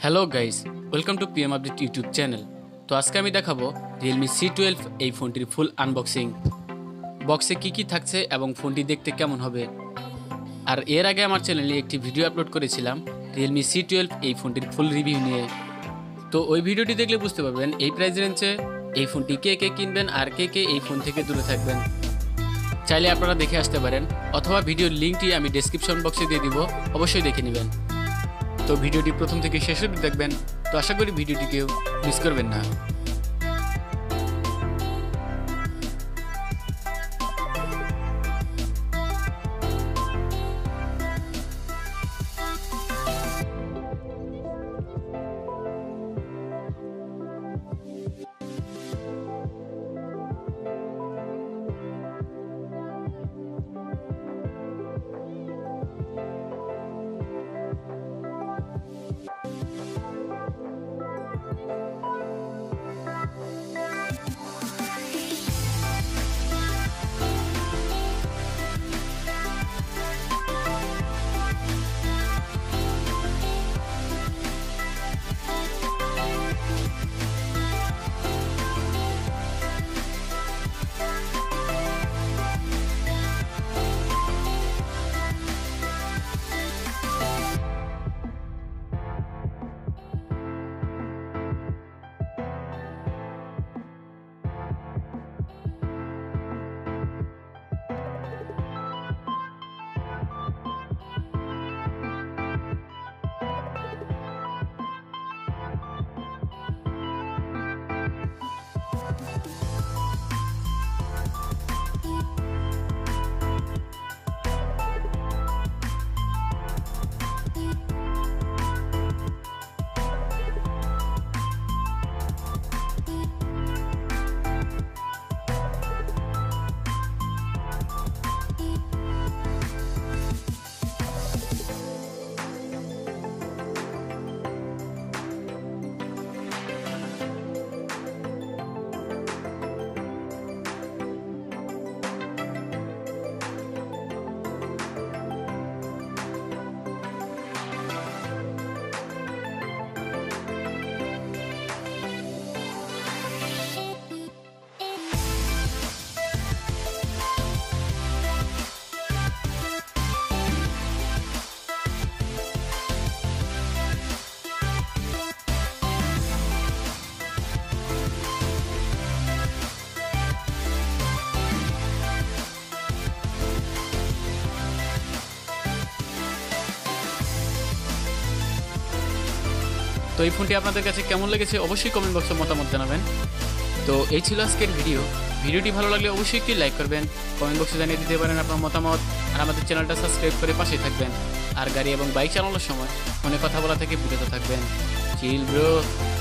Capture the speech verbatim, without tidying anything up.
Hello guys, welcome to PM update YouTube channel. তো আজকে আমি দেখাবো রিয়েলমি সি টুয়েলভ এই ফোনটির ফুল আনবক্সিং। বক্সে কি কি থাকছে এবং ফোনটি দেখতে কেমন হবে। আর এর আগে আমার চ্যানেলে একটি ভিডিও আপলোড করেছিলাম রিয়েলমি সি টুয়েলভ এই ফোনটির ফুল রিভিউ নিয়ে। তো ওই ভিডিওটি দেখলে বুঝতে পারবেন এই প্রাইস রেঞ্জে এই ফোনটি কে কে কিনবেন আর কে কে এই ফোন থেকে দূরে থাকবেন। চাইলে আপনারা দেখে আসতে পারেন, অথবা ভিডিওর লিঙ্কটি আমি ডেসক্রিপশন বক্সে দিয়ে দিব, অবশ্যই দেখে নেবেন। তো ভিডিওটি প্রথম থেকে শেষ অবধি দেখবেন। তো আশা করি ভিডিওটি কেউ মিস করবেন না। তো এই ফোনটি আপনাদের কাছে কেমন লেগেছে অবশ্যই কমেন্ট বক্সে মতামত জানাবেন। তো এই ছিল আজকের ভিডিও। ভিডিওটি ভালো লাগলে অবশ্যই একটি লাইক করবেন, কমেন্ট বক্সে জানিয়ে দিতে পারেন আপনার মতামত, আর আমাদের চ্যানেলটা সাবস্ক্রাইব করে পাশে থাকবেন। আর গাড়ি এবং বাইক চালানোর সময় ফোনে কথা বলা থেকে বিরত থাকবেন। Chill bro.